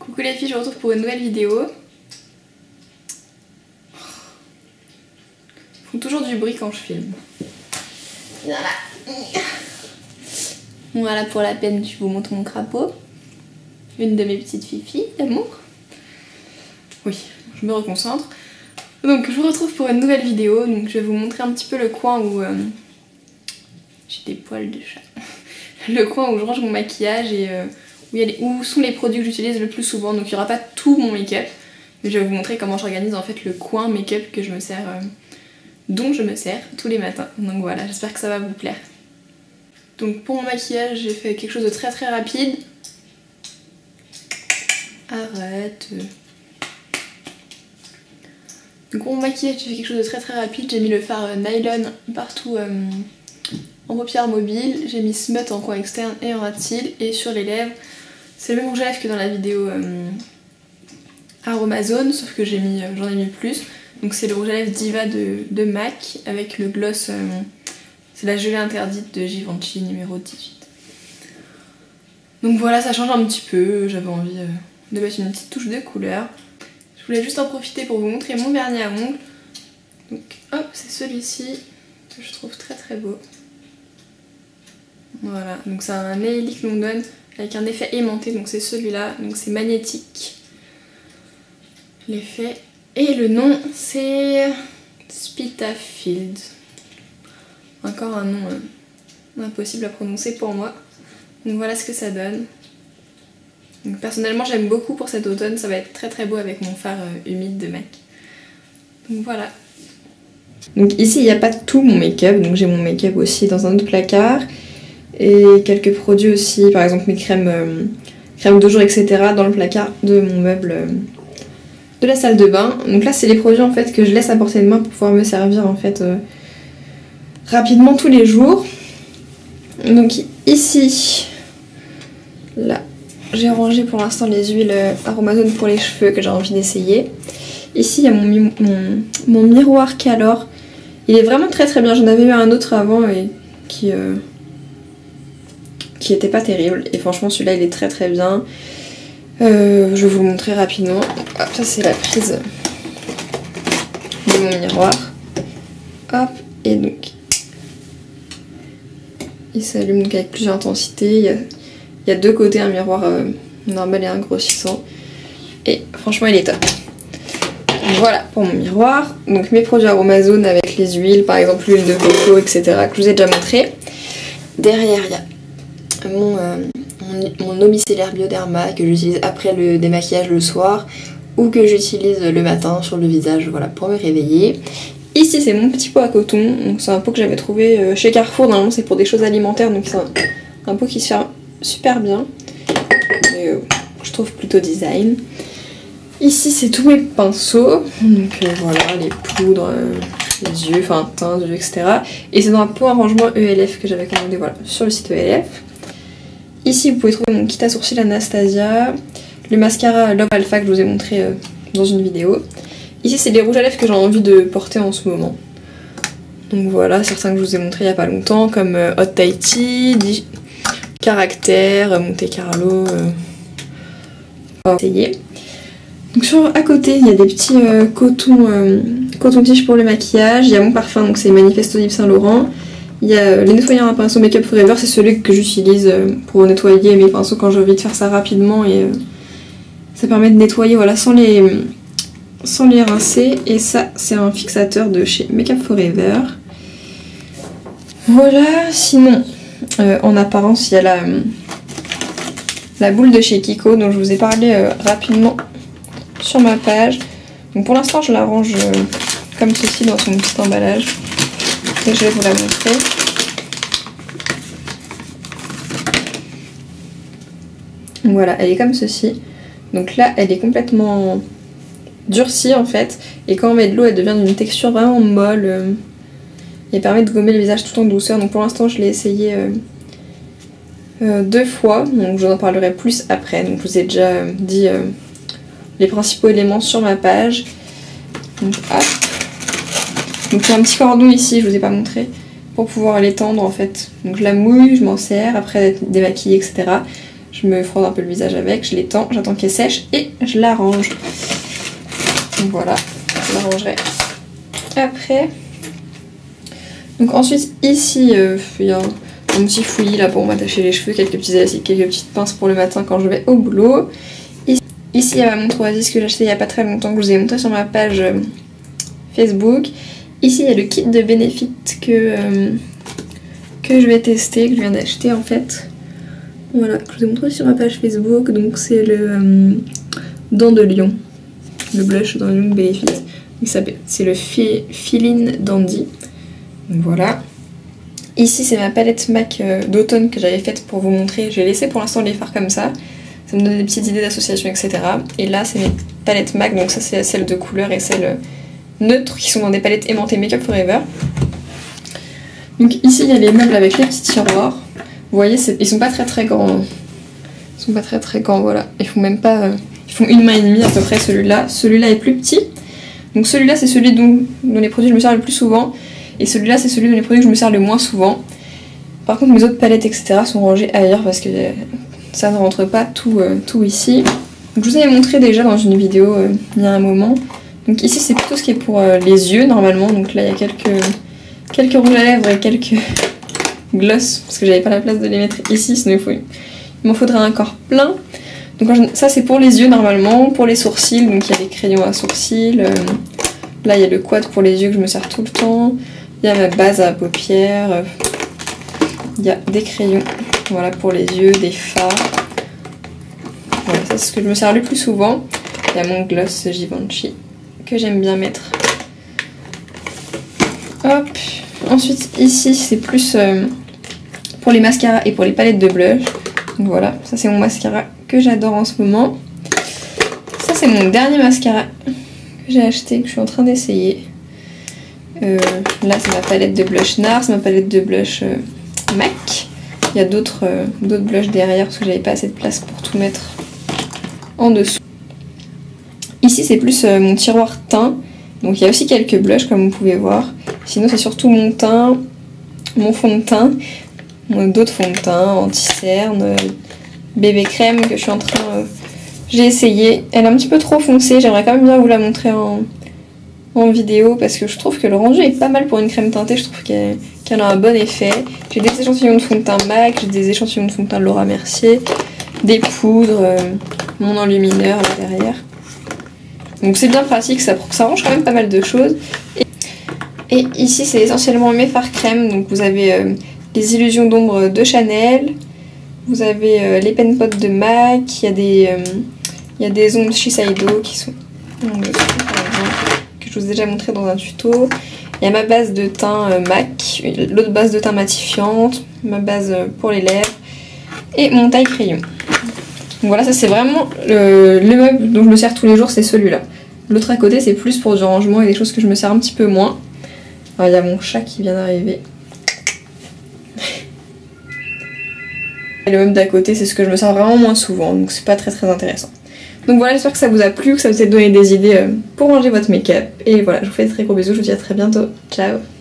Coucou les filles, je vous retrouve pour une nouvelle vidéo. Ils font toujours du bruit quand je filme. Voilà pour la peine, je vous montre mon crapaud. Une de mes petites filles d'amour. Oui, je me reconcentre. Donc je vous retrouve pour une nouvelle vidéo. Donc je vais vous montrer un petit peu le coin où... j'ai des poils de chat. Le coin où je range mon maquillage et où sont les produits que j'utilise le plus souvent. Donc il n'y aura pas tout mon make-up. Mais je vais vous montrer comment j'organise en fait le coin make-up que je me sers, dont je me sers tous les matins. Donc voilà, j'espère que ça va vous plaire. Donc pour mon maquillage, j'ai fait quelque chose de très très rapide. Arrête. Donc pour mon maquillage, j'ai fait quelque chose de très très rapide. J'ai mis le fard nylon partout en paupières mobiles. J'ai mis smut en coin externe et en ras de cils. Et sur les lèvres, c'est le même rouge à lèvres que dans la vidéo Aromazone, sauf que j'en ai mis plus. Donc c'est le rouge à lèvres Diva de MAC avec le gloss, c'est la gelée interdite de Givenchy numéro 18. Donc voilà, ça change un petit peu, j'avais envie de mettre une petite touche de couleur. Je voulais juste en profiter pour vous montrer mon vernis à ongles. Donc hop, c'est celui-ci que je trouve très très beau. Voilà, donc c'est un Nailic London avec un effet aimanté, donc c'est celui-là, donc c'est magnétique. L'effet. Et le nom c'est Spitafield. Encore un nom impossible à prononcer pour moi. Donc voilà ce que ça donne. Donc personnellement j'aime beaucoup pour cet automne, ça va être très très beau avec mon fard humide de MAC. Donc voilà. Donc ici il n'y a pas tout mon make-up, donc j'ai mon make-up aussi dans un autre placard. Et quelques produits aussi, par exemple mes crèmes de jour, etc. dans le placard de mon meuble de la salle de bain. Donc là c'est les produits en fait que je laisse à portée de main pour pouvoir me servir en fait rapidement tous les jours. Donc ici, là, j'ai rangé pour l'instant les huiles Aromazone pour les cheveux que j'ai envie d'essayer. Ici il y a mon miroir Calor. Il est vraiment très très bien, j'en avais eu un autre avant et qui était pas terrible. Et franchement celui-là il est très très bien. Je vais vous le montrer rapidement. Hop, ça c'est la prise de mon miroir. Hop, et donc il s'allume donc avec plusieurs intensités. Il y a deux côtés, un miroir normal et un grossissant. Et franchement il est top. Voilà pour mon miroir. Donc mes produits Aromazone avec les huiles, par exemple l'huile de coco, etc. que je vous ai déjà montré. Derrière il y a mon eau micellaire Bioderma que j'utilise après le démaquillage le soir ou que j'utilise le matin sur le visage, voilà, pour me réveiller. Ici c'est mon petit pot à coton, donc c'est un pot que j'avais trouvé chez Carrefour, normalement c'est pour des choses alimentaires, donc c'est un pot qui se ferme super bien et je trouve plutôt design. Ici c'est tous mes pinceaux, donc voilà, les poudres, les yeux, enfin teintes, etc. Et c'est dans un pot à rangement ELF que j'avais commandé, voilà, sur le site ELF. Ici vous pouvez trouver mon kit à sourcils Anastasia, le mascara Love Alpha que je vous ai montré dans une vidéo. Ici c'est les rouges à lèvres que j'ai envie de porter en ce moment. Donc voilà, certains que je vous ai montré il n'y a pas longtemps, comme Hot Tahiti, Caractère, Monte Carlo. On va essayer. Donc à côté il y a des petits coton-tiges pour le maquillage. Il y a mon parfum, donc c'est Manifesto d'Yves Saint Laurent. Il y a les nettoyants à pinceau Make Up Forever, c'est celui que j'utilise pour nettoyer mes pinceaux quand j'ai envie de faire ça rapidement et ça permet de nettoyer, voilà, sans les rincer. Et ça c'est un fixateur de chez Make Up Forever. Voilà, sinon en apparence il y a la boule de chez Kiko dont je vous ai parlé rapidement sur ma page. Donc pour l'instant je la range comme ceci dans son petit emballage. Et je vais vous la montrer. Voilà, elle est comme ceci. Donc là, elle est complètement durcie en fait. Et quand on met de l'eau, elle devient d'une texture vraiment molle. Et permet de gommer le visage tout en douceur. Donc pour l'instant, je l'ai essayé 2 fois. Donc je vous en parlerai plus après. Donc je vous ai déjà dit les principaux éléments sur ma page. Donc hop. Donc il y a un petit cordon ici, je vous ai pas montré, pour pouvoir l'étendre en fait. Donc je la mouille, je m'en sers, après d'être démaquillée, etc. je me frotte un peu le visage avec, je l'étends, j'attends qu'elle sèche et je la range. Donc voilà, je la rangerai après. Donc ensuite ici il y a un petit fouillis là pour m'attacher les cheveux, quelques petits élastiques, quelques petites pinces pour le matin quand je vais au boulot. Ici il y a ma montre Oasis que j'ai acheté il n'y a pas très longtemps, que je vous ai montré sur ma page Facebook. Ici il y a le kit de Benefit que je vais tester, que je viens d'acheter en fait. Voilà, que je vous ai montré sur ma page Facebook. Donc c'est le Dents de Lion, le blush Dents de Lion Benefit. C'est le Feeling Dandy. Donc voilà. Ici c'est ma palette MAC d'automne que j'avais faite pour vous montrer. Je vais laisser pour l'instant les fards comme ça. Ça me donne des petites idées d'association, etc. Et là c'est mes palettes MAC, donc ça c'est celle de couleur et celle neutre qui sont dans des palettes aimantées Make Up Forever. Donc ici il y a les meubles avec les petits tiroirs. Vous voyez, ils sont pas très grands. Ils sont pas très grands, voilà. Ils font même pas... ils font une main et demie à peu près celui-là. Celui-là est plus petit. Donc celui-là c'est celui dont les produits je me sers le plus souvent. Et celui-là c'est celui dont les produits que je me sers le moins souvent. Par contre mes autres palettes etc sont rangées ailleurs parce que ça ne rentre pas tout ici. Donc je vous avais montré déjà dans une vidéo il y a un moment. Donc ici c'est plutôt ce qui est pour les yeux normalement. Donc là il y a quelques rouges à lèvres et quelques gloss parce que j'avais pas la place de les mettre ici, sinon il m'en faudrait encore plein. Donc ça c'est pour les yeux normalement. Pour les sourcils, donc il y a les crayons à sourcils. Là il y a le quad pour les yeux que je me sers tout le temps. Il y a ma base à paupières. Il y a des crayons, voilà, pour les yeux, des fards. Voilà, ça c'est ce que je me sers le plus souvent. Il y a mon gloss Givenchy que j'aime bien mettre. Hop. Ensuite ici c'est plus pour les mascaras et pour les palettes de blush. Donc voilà, ça c'est mon mascara que j'adore en ce moment. Ça c'est mon dernier mascara que j'ai acheté, que je suis en train d'essayer. Là c'est ma palette de blush NARS, c'est ma palette de blush MAC. Il y a d'autres blushs derrière parce que j'avais pas assez de place pour tout mettre en dessous. Ici c'est plus mon tiroir teint. Donc il y a aussi quelques blushs comme vous pouvez voir. Sinon c'est surtout mon teint, mon fond de teint, d'autres fonds de teint, anti-cerne, bébé crème que je suis en train... j'ai essayé. Elle est un petit peu trop foncée, j'aimerais quand même bien vous la montrer en vidéo parce que je trouve que le rendu est pas mal pour une crème teintée, je trouve qu'elle a un bon effet. J'ai des échantillons de fond de teint MAC, j'ai des échantillons de fond de teint Laura Mercier, des poudres, mon enlumineur là derrière. Donc c'est bien pratique, ça range quand même pas mal de choses. Et ici c'est essentiellement mes fards crème, donc vous avez les illusions d'ombre de Chanel, vous avez les pen pots de MAC, il y a des ombres Shiseido qui sont en dessous par exemple, que je vous ai déjà montré dans un tuto. Il y a ma base de teint MAC, l'autre base de teint matifiante, ma base pour les lèvres et mon taille crayon. Donc voilà, ça c'est vraiment le meuble dont je me sers tous les jours, c'est celui-là. L'autre à côté c'est plus pour du rangement et des choses que je me sers un petit peu moins. Alors il y a mon chat qui vient d'arriver. Et le meuble d'à côté c'est ce que je me sers vraiment moins souvent, donc c'est pas très intéressant. Donc voilà, j'espère que ça vous a plu, que ça vous a donné des idées pour ranger votre make-up. Et voilà, je vous fais de très gros bisous, je vous dis à très bientôt. Ciao!